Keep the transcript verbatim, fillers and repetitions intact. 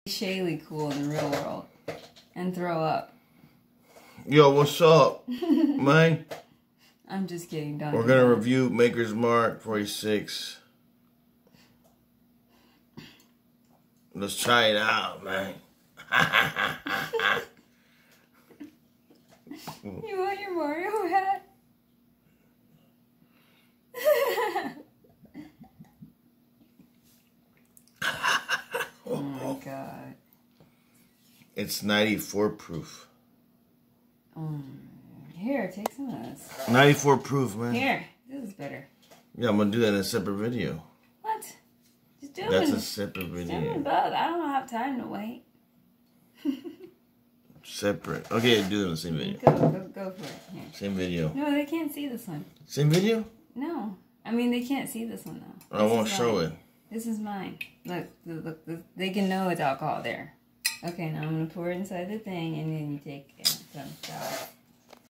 Shaylee cool in the real world and throw up. Yo, what's up, man? I'm just kidding. Don't. We're gonna that. review Maker's Mark forty-six. Let's try it out, man. You want your Mario hat? Oh my god. It's ninety-four proof. Um, here, take some of this. ninety-four proof, man. Here, this is better. Yeah, I'm gonna do that in a separate video. What? Just do That's it. a separate video. Do them both. I don't have time to wait. Separate. Okay, do it in the same video. Go, go, go for it. Here. Same video. No, they can't see this one. Same video? No. I mean, they can't see this one, though. I won't show it. This is mine. Look, look, look, look, they can know it's alcohol there. Okay, now I'm going to pour it inside the thing, and then you take some shots.